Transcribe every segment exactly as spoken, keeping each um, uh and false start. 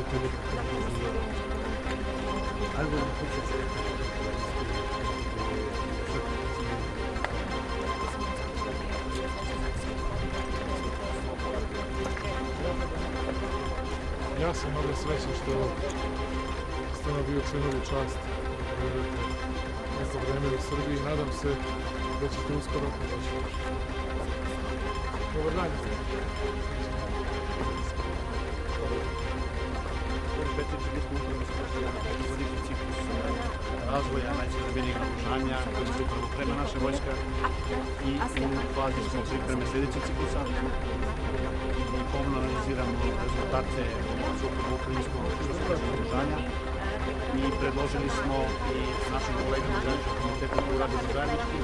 Ja sam vrlo srećan što ste nam bio činili čast neko vreme u Srbiji i nadam se da ćete uskoro doći. Dobar dan. Predsjedniče, mi smo upravo spustili godišnji ciklus razvoja najsavremenijih naoružanja koji se upravo prema naša vojska i u fazi smo pripreme sljedećeg ciklusa i pomno analiziramo rezultate upravo ukrajinskog što se tiče naoružanja i predložili smo i našim kolegama iz zajedničkog komiteta koji rade za zajednički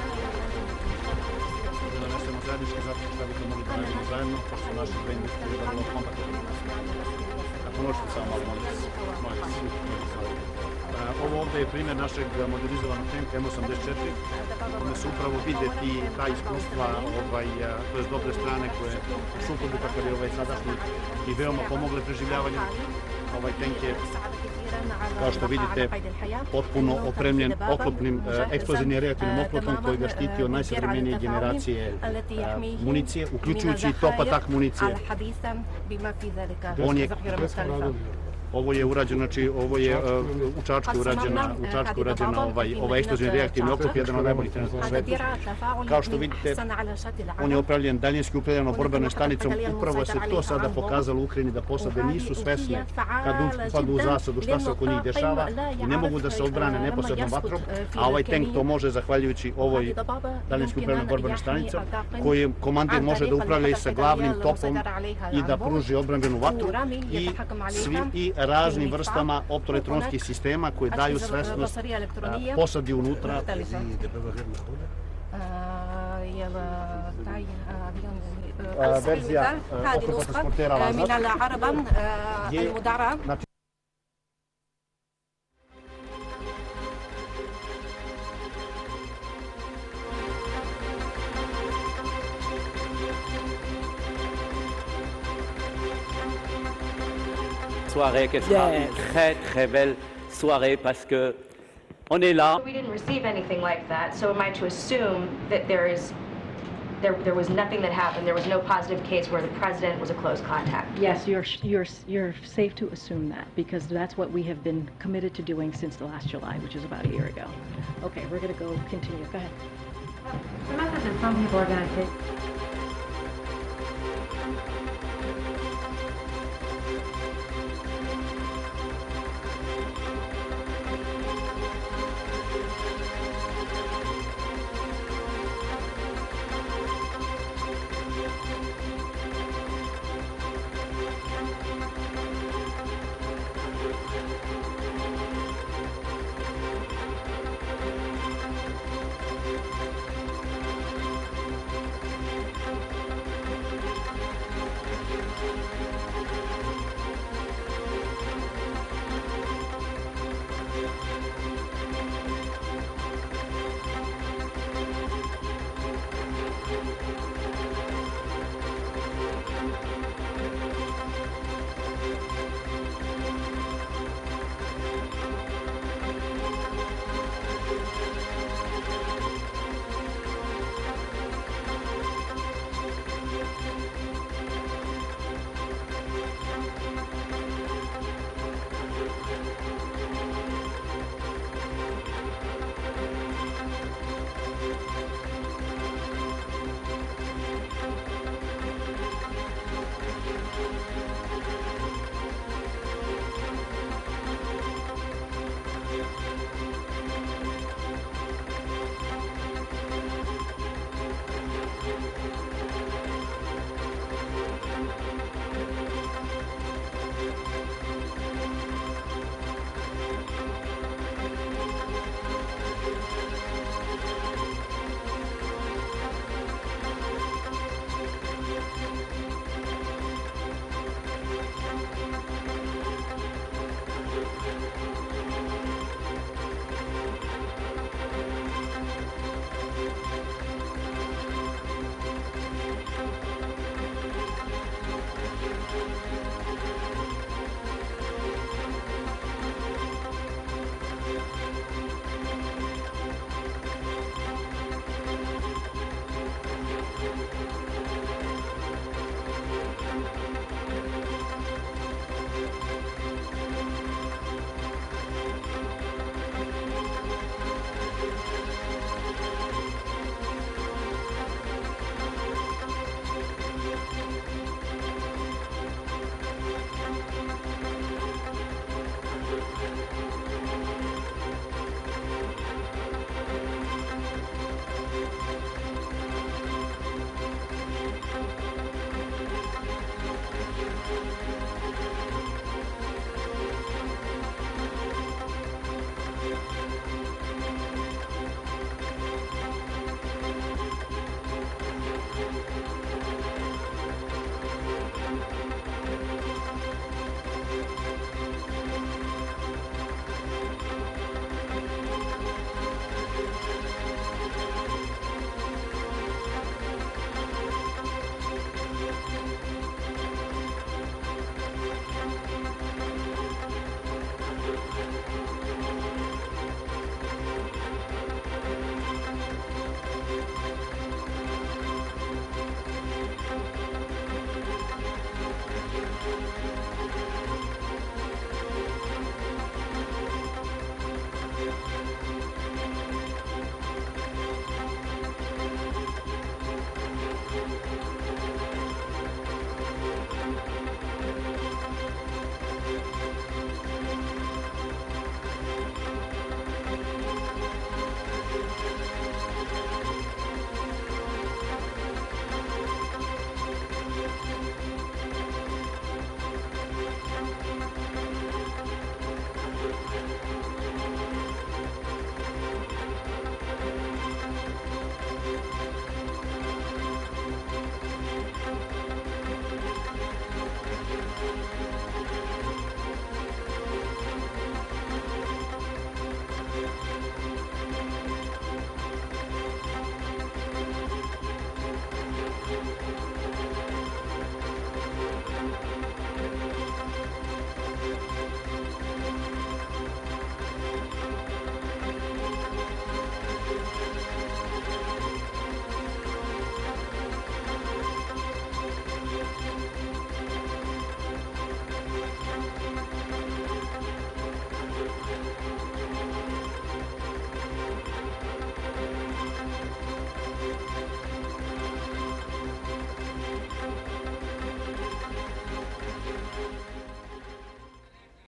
da donesemo zajednički zaključak šta bi to mogli da radimo zajedno, pošto su naše dve industrije vrlo kompatibilne. Možete samo malo, molim vas. Ovo ovdje je primjer našeg modernizovanog tanka M osamdeset četiri, gdje se upravo vide ta iskustva, to je dobre strane koje u sukobu kakav je ovaj sadašnji i veoma pomogle preživljavanju. Ovaj tank je, kao što vidite, potpuno opremljen oklopnim, eksplozivnim reaktivnim oklopom koji ga štiti od najsavremenije generacije municije, uključujući i top atak municije. On je, ovo je urađeno, znači ovo je u Čačku urađena, u Čačku urađena ovaj, ovaj eksplozivni reaktivni oklop, jedan od najboljih trenutno u svetu. Kao što vidite, on je upravljen daljinski upravljenom borbenom stanicom, upravo se to sada pokazalo u Ukrajini da posade nisu svesne kad upadnu u zasadu šta se oko njih dešava i ne mogu da se odbrane neposrednom vatrom, a ovaj tank to može zahvaljujući ovoj daljinski upravljenom borbenom stanicom, koju komandir može da upravlja i sa glavnim topom i da pruži odbrambenu vatru i svim i raznim vrstama optoelektronskih sistema koji daju svesnost posadi unutra. Verzija oklopnog transportera Lazar je soirée qui sera une très très belle soirée parce que on est là. We didn't receive anything like that, so am I to assume that there is there there was nothing that happened? There was no positive case where the president was a close contact. Yes, you're you're you're safe to assume that because that's what we have been committed to doing since the last July, which is about a year ago. Okay, we're going to go continue. Go ahead. The message that some people are going to take